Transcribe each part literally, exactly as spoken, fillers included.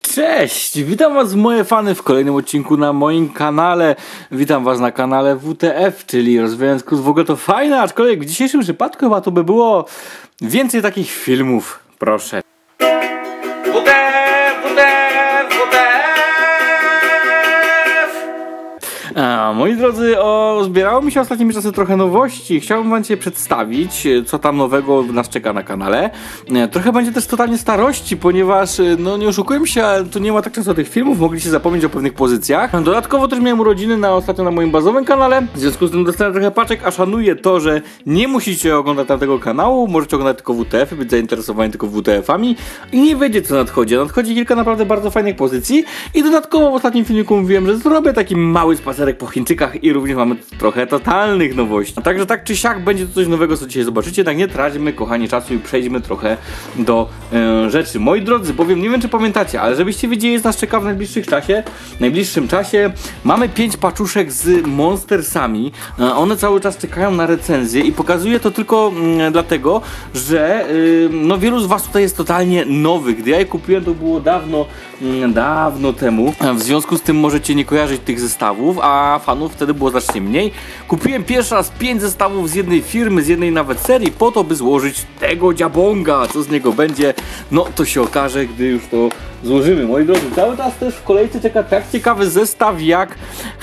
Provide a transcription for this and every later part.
Cześć! Witam was moje fany w kolejnym odcinku na moim kanale. Witam was na kanale W T F, czyli rozwijając kurs. W ogóle to fajne, aczkolwiek w dzisiejszym przypadku chyba to by było więcej takich filmów. Proszę. W T F, W T F, W T F! A, moi drodzy, o, zbierało mi się ostatnimi czasy trochę nowości. Chciałbym wam dzisiaj przedstawić, co tam nowego nas czeka na kanale. Trochę będzie też totalnie starości, ponieważ, no nie oszukujmy się, ale tu nie ma tak często tych filmów, mogliście zapomnieć o pewnych pozycjach. Dodatkowo też miałem urodziny na ostatnio na moim bazowym kanale, w związku z tym dostałem trochę paczek, a szanuję to, że nie musicie oglądać tamtego kanału, możecie oglądać tylko W T F, być zainteresowani tylko W T F-ami i nie wiedzieć, co nadchodzi. Nadchodzi kilka naprawdę bardzo fajnych pozycji i dodatkowo w ostatnim filmiku mówiłem, że zrobię taki mały spacerek po Chińczykach i również mamy trochę totalnych nowości. A także tak czy siak będzie to coś nowego, co dzisiaj zobaczycie, tak nie traćmy, kochani, czasu i przejdźmy trochę do e, rzeczy. Moi drodzy, powiem, nie wiem czy pamiętacie, ale żebyście wiedzieli, jest nas czeka w najbliższym czasie, w najbliższym czasie mamy pięć paczuszek z Monstersami. E, one cały czas czekają na recenzję i pokazuję to tylko m, dlatego, że e, no wielu z was tutaj jest totalnie nowych. Gdy ja je kupiłem, to było dawno, m, dawno temu. W związku z tym możecie nie kojarzyć tych zestawów, a fanów wtedy było znacznie mniej. Kupiłem pierwszy raz pięć zestawów z jednej firmy, z jednej nawet serii, po to by złożyć tego dziabonga. Co z niego będzie, no to się okaże, gdy już to złożymy. Moi drodzy, cały czas też w kolejce czeka tak ciekawy zestaw jak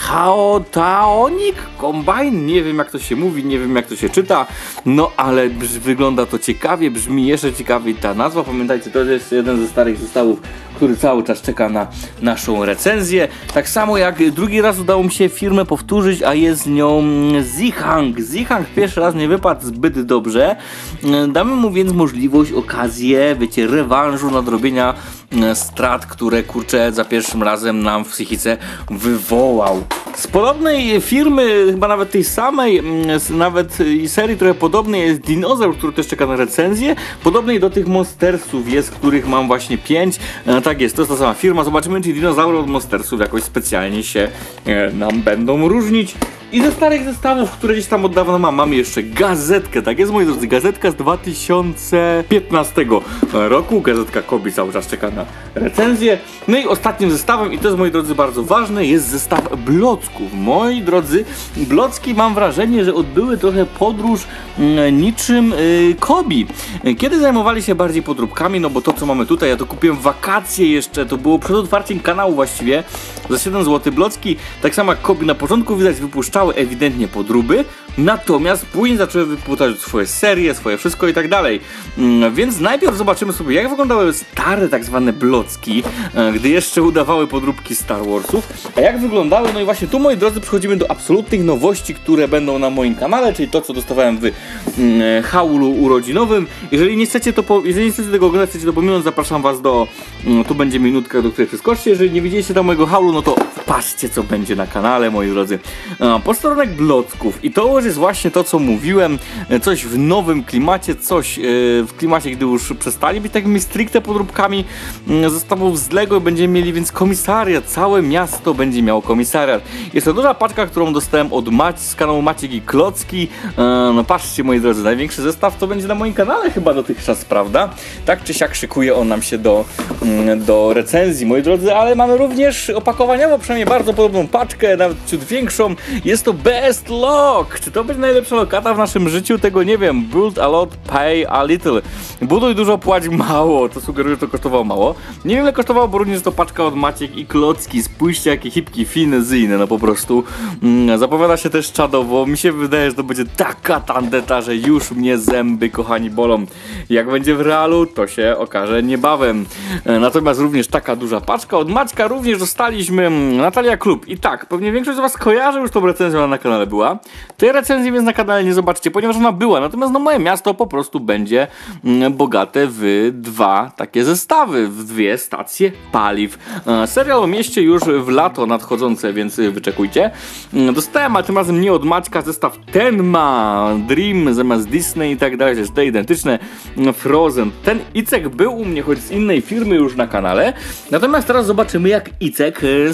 Haotaonic Combine. Nie wiem jak to się mówi, nie wiem jak to się czyta, no ale wygląda to ciekawie, brzmi jeszcze ciekawiej ta nazwa. Pamiętajcie, to jest jeden ze starych zestawów, który cały czas czeka na naszą recenzję. Tak samo jak drugi raz udało mi się firmę powtórzyć, a jest nią Zihang. Zihang pierwszy raz nie wypadł zbyt dobrze. Damy mu więc możliwość, okazję, wiecie, rewanżu, nadrobienia strat, które kurczę za pierwszym razem nam w psychice wywołał. Z podobnej firmy, chyba nawet tej samej, nawet i serii trochę podobnej jest Dinozaur, który też czeka na recenzję. Podobnej do tych Monstersów jest, których mam właśnie pięć. E, tak jest, to jest ta sama firma. Zobaczymy, czy dinozaury od Monstersów jakoś specjalnie się e, nam będą różnić. I ze starych zestawów, które gdzieś tam od dawna mam, mamy jeszcze gazetkę, tak jest moi drodzy, gazetka z dwa tysiące piętnastego roku, gazetka Kobi cały czas czeka na recenzję. No i ostatnim zestawem, i to jest moi drodzy bardzo ważne, jest zestaw blocków. Moi drodzy, blocki mam wrażenie, że odbyły trochę podróż mm, niczym yy, Kobi. Kiedy zajmowali się bardziej podróbkami, no bo to co mamy tutaj, ja to kupiłem w wakacje jeszcze, to było przed otwarciem kanału właściwie, za siedem złotych blocki, tak samo jak Kobi na początku widać wypuszczały ewidentnie podróby, natomiast później zaczęły wypuszczać swoje serie, swoje wszystko i tak dalej. Mm, więc najpierw zobaczymy sobie, jak wyglądały stare tak zwane blocki, e, gdy jeszcze udawały podróbki Star Warsów, a jak wyglądały, no i właśnie tu moi drodzy przechodzimy do absolutnych nowości, które będą na moim kanale, czyli to co dostawałem w mm, haulu urodzinowym. Jeżeli nie chcecie to, po, jeżeli nie chcecie tego oglądać, chcecie to pominąć, zapraszam was do, mm, tu będzie minutka, do której przeskoczcie. Jeżeli nie widzieliście tam mojego haulu, no to patrzcie co będzie na kanale, moi drodzy. E, Posterunek blocków i to już jest właśnie to co mówiłem, coś w nowym klimacie, coś yy, w klimacie, gdy już przestali być takimi stricte podróbkami yy, zestawów z Lego, będziemy mieli więc komisariat, całe miasto będzie miało komisariat. Jest to duża paczka, którą dostałem od Maci z kanału Maciek i Klocki. Yy, no patrzcie moi drodzy, największy zestaw to będzie na moim kanale chyba dotychczas, prawda? Tak czy siak szykuje on nam się do, yy, do recenzji, moi drodzy, ale mamy również opakowaniowo przynajmniej bardzo podobną paczkę, nawet ciut większą. Jest to Best Lock. Czy to będzie najlepsza lokata w naszym życiu? Tego nie wiem. Build a lot, pay a little. Buduj dużo, płać mało. To sugeruje, że to kosztowało mało. Nie wiem ile kosztowało, bo również to paczka od Maciek i Klocki. Spójrzcie jakie hipki, finezyjne. No po prostu mm, zapowiada się też czadowo. Mi się wydaje, że to będzie taka tandeta, że już mnie zęby, kochani, bolą. Jak będzie w realu, to się okaże niebawem. E, natomiast również taka duża paczka. Od Maćka również dostaliśmy Natalia Klub. I tak, pewnie większość z was kojarzy już tą recenzję, ona na kanale była. Tej recenzji więc na kanale nie zobaczycie, ponieważ ona była. Natomiast no moje miasto po prostu będzie mm, bogate w dwa takie zestawy, w dwie stacje paliw. E, serial o mieście już w lato nadchodzące, więc wyczekujcie. E, dostałem, ale tym razem nie od Maćka, zestaw Tenma, Dream zamiast Disney i tak dalej, jest te identyczne. Frozen. Ten Icek był u mnie, choć z innej firmy już na kanale. Natomiast teraz zobaczymy jak Icek z firmy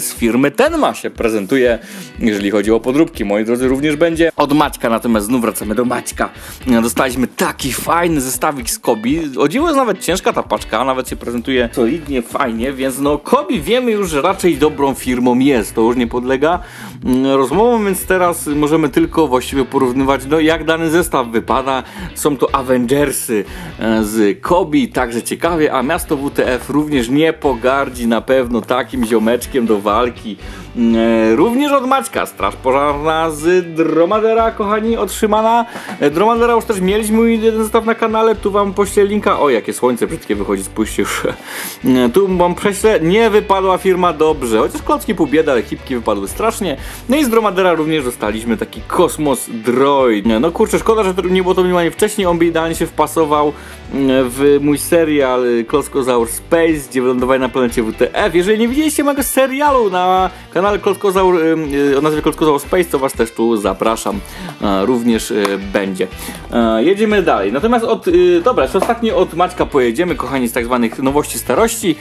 firmy Tenma się prezentuje, jeżeli chodzi o podróbki. Moi drodzy, również będzie od Maćka, natomiast znów wracamy do Maćka. Dostaliśmy taki fajny zestawik z Kobi. O dziwo jest nawet ciężka ta paczka, nawet się prezentuje solidnie, fajnie, więc no Kobi wiemy już, że raczej dobrą firmą jest, to już nie podlega rozmowom, więc teraz możemy tylko właściwie porównywać, no jak dany zestaw wypada. Są to Avengersy z Kobi, także ciekawie, a miasto W T F również nie pogardzi na pewno takim ziomeczkiem do walki. Również od Maćka Straż Pożarna z Dromadera, kochani, otrzymana. Dromadera już też mieliśmy jeden zestaw na kanale, tu wam poślę linka. O, jakie słońce brzydkie wychodzi, spójrzcie już. Tu wam prześlę, nie wypadła firma dobrze, chociaż klocki pół biedy, ale hipki wypadły strasznie. No i z Dromadera również dostaliśmy taki Kosmos Droid. No kurczę, szkoda, że to nie było to minimalnie wcześniej, on by idealnie się wpasował w mój serial Klockozaur Space, gdzie wylądowali na planecie W T F. Jeżeli nie widzieliście mojego serialu na kanale Klockozaur o nazwie Klockozaur Space, to was też tu zapraszam, również będzie. Jedziemy dalej. Natomiast od, dobra, jeszcze ostatnio od Maćka pojedziemy, kochani, z tak zwanych nowości starości.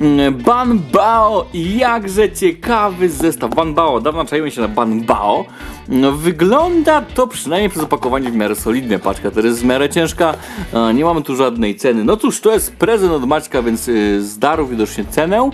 Banbao, jakże ciekawy zestaw. Banbao, dawno czaiłem się na Banbao. Wygląda to przynajmniej przez opakowanie w miarę solidne. Paczka to jest w miarę ciężka, nie mamy tu żadnej ceny. No cóż, to jest prezent od Maćka, więc zdarł widocznie cenę.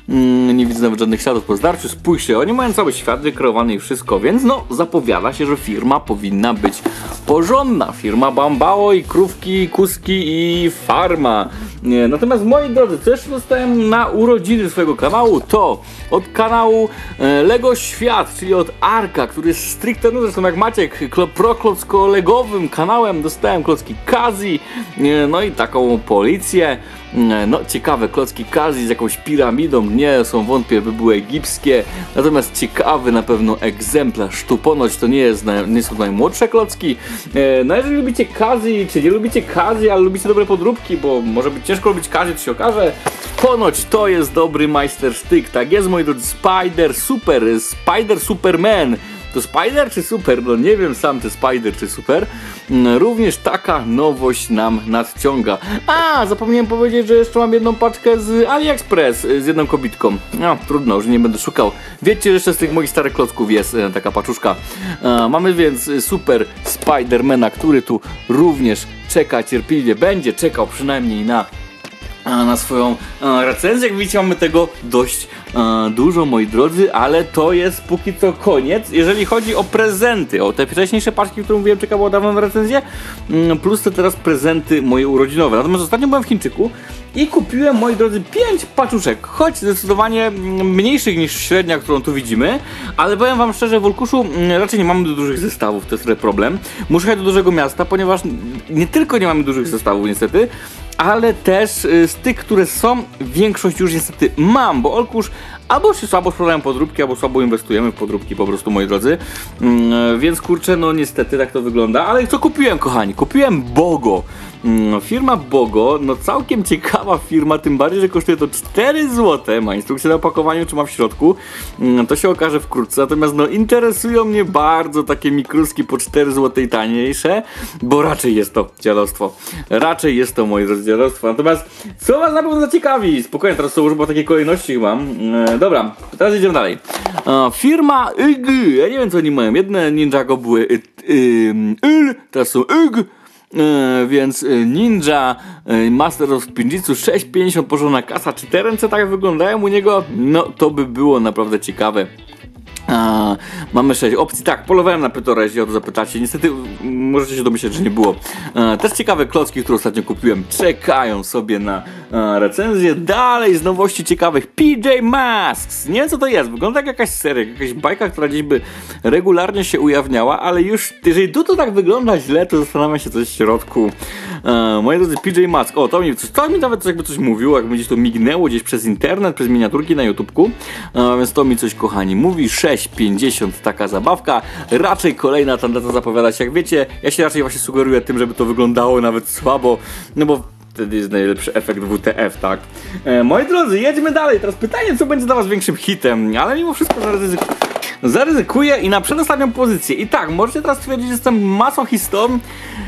Nie widzę nawet żadnych śladów po zdarciu. Spójrzcie, oni mają cały świat wykreowany i wszystko, więc no zapowiada się, że firma powinna być porządna. Firma Banbao i krówki, kuski i farma. Natomiast moi drodzy, co jeszcze dostałem na urodziny swojego kanału, to od kanału Lego Świat, czyli od Arka, który jest stricte, no zresztą jak Maciek, proklocko-legowym kanałem, dostałem klocki Kazi, no i taką policję. No ciekawe klocki Kazi z jakąś piramidą, nie są, wątpię, by były egipskie, natomiast ciekawy na pewno egzemplarz, tu ponoć to nie, jest, nie są najmłodsze klocki. No jeżeli lubicie Kazi, czy nie lubicie Kazi, ale lubicie dobre podróbki, bo może być ciężko lubić Kazi, to się okaże, ponoć to jest dobry majstersztyk. Tak jest, moi drodzy, Spider Super, Spider Superman. To Spider czy Super? No nie wiem sam, czy Spider czy Super. Również taka nowość nam nadciąga. A, zapomniałem powiedzieć, że jeszcze mam jedną paczkę z AliExpress z jedną kobitką. No, trudno, już nie będę szukał. Wiecie, że jeszcze z tych moich starych klocków jest taka paczuszka. A, mamy więc Super Spidermana, który tu również czeka cierpliwie. Będzie czekał przynajmniej na na swoją recenzję. Jak widzicie, mamy tego dość dużo, moi drodzy, ale to jest póki co koniec, jeżeli chodzi o prezenty. O te wcześniejsze paczki, które mówiłem, czekało dawno na recenzję, plus te teraz prezenty moje urodzinowe. Natomiast ostatnio byłem w Chińczyku i kupiłem, moi drodzy, pięć paczuszek, choć zdecydowanie mniejszych niż średnia, którą tu widzimy, ale powiem wam szczerze, w Olkuszu raczej nie mamy dużych zestawów, to jest trochę problem. Muszę jechać do dużego miasta, ponieważ nie tylko nie mamy dużych zestawów niestety, ale też z tych, które są, większość już niestety mam, bo Olkusz albo się słabo sprzedają podróbki, albo słabo inwestujemy w podróbki po prostu, moi drodzy. Mm, więc kurczę, no niestety tak to wygląda. Ale co kupiłem, kochani? Kupiłem Bogo. Mm, firma Bogo, no całkiem ciekawa firma, tym bardziej, że kosztuje to cztery złote. Ma instrukcję na opakowaniu, czy ma w środku. Mm, to się okaże wkrótce. Natomiast no interesują mnie bardzo takie mikruski po cztery złote i taniejsze, bo raczej jest to dziadostwo. Raczej jest to, moi drodzy, dziadostwo. Natomiast co was na pewno zaciekawi? Spokojnie, teraz to już po takiej kolejności mam. Mm, Dobra, teraz idziemy dalej. E, firma Y G, ja nie wiem co oni mają, jedne Ninjago były y, y, y, teraz są Y G, e, więc Ninja y, Master of Spinjitzu sześć pięćdziesiąt porządna kasa, czy te ręce tak wyglądają u niego? No to by było naprawdę ciekawe. A, mamy sześć opcji. Tak, polowałem na Pytora, jeśli o to zapytacie. Niestety możecie się domyśleć, że nie było. A, też ciekawe klocki, które ostatnio kupiłem, czekają sobie na a, recenzję. Dalej z nowości ciekawych P J Masks. Nie wiem co to jest, wygląda jak jakaś seria, jakaś bajka, która gdzieś by regularnie się ujawniała, ale już jeżeli tu to tak wygląda źle, to zastanawiam się, co jest w środku. A, moi drodzy, P J Masks. O, to mi, coś, to mi nawet jakby coś mówiło, jakby gdzieś to mignęło gdzieś przez internet, przez miniaturki na YouTubku. A, więc to mi coś, kochani, mówi. sześć pięćdziesiąt taka zabawka, raczej kolejna tandeta zapowiada się, jak wiecie, ja się raczej właśnie sugeruję tym, żeby to wyglądało nawet słabo, no bo wtedy jest najlepszy efekt W T F, tak? E, moi drodzy, jedźmy dalej, teraz pytanie, co będzie dla was większym hitem, ale mimo wszystko zaryzykuję, zaryzykuję i na przedostatnią pozycję. I tak, możecie teraz twierdzić, że jestem masochistą.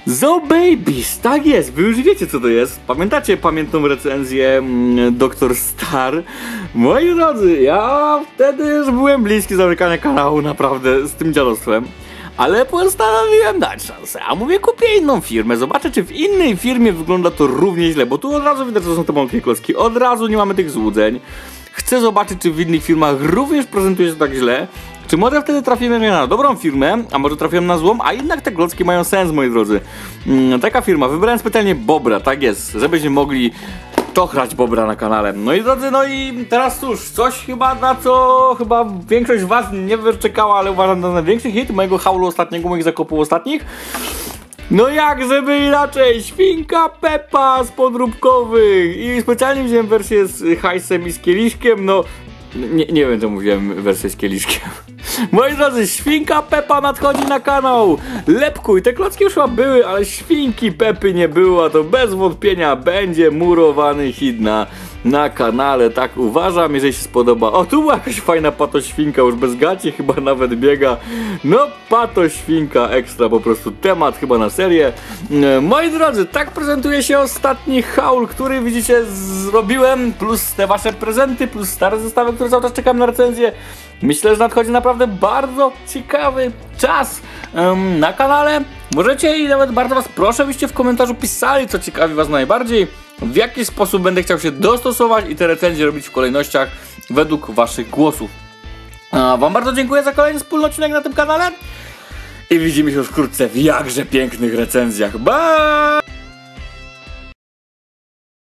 Zo Babies, tak jest, wy już wiecie co to jest. Pamiętacie pamiętną recenzję mm, doktor Star? Moi drodzy, ja wtedy już byłem bliski zamykania kanału naprawdę z tym dziadostwem. Ale postanowiłem dać szansę, a mówię, kupię inną firmę, zobaczę czy w innej firmie wygląda to równie źle, bo tu od razu widać, że to są te malutkie klocki, od razu nie mamy tych złudzeń. Chcę zobaczyć, czy w innych firmach również prezentuje się tak źle. Czy może wtedy trafimy na dobrą firmę, a może trafiłem na złą, a jednak te klocki mają sens, moi drodzy. Mm, taka firma, wybrałem specjalnie Bobra, tak jest, żebyśmy mogli czochrać Bobra na kanale. No i drodzy, no i teraz cóż, coś chyba na co chyba większość z was nie wyczekała, ale uważam za największy hit mojego haulu ostatniego, moich zakupów ostatnich. No jak żeby inaczej, Świnka Peppa z podróbkowych i specjalnie wziąłem wersję z hajsem i z kieliszkiem, no nie, nie wiem czemu wziąłem wersję z kieliszkiem. Moi drodzy, Świnka Peppa nadchodzi na kanał. Lepkuj, te klocki już chyba były, ale Świnki Peppy nie było, a to bez wątpienia będzie murowany hit na, na kanale, tak uważam, jeżeli się spodoba. O, tu była jakaś fajna patoświnka, już bez gaci chyba nawet biega. No, patoświnka ekstra, po prostu temat chyba na serię. Moi drodzy, tak prezentuje się ostatni haul, który widzicie zrobiłem, plus te wasze prezenty, plus stare zestawy, które cały czas czekam na recenzję. Myślę, że nadchodzi naprawdę bardzo ciekawy czas um, na kanale. Możecie i nawet bardzo was proszę, byście w komentarzu pisali, co ciekawi was najbardziej, w jaki sposób będę chciał się dostosować i te recenzje robić w kolejnościach według waszych głosów. A wam bardzo dziękuję za kolejny wspólny odcinek na tym kanale i widzimy się już wkrótce w jakże pięknych recenzjach. Bye!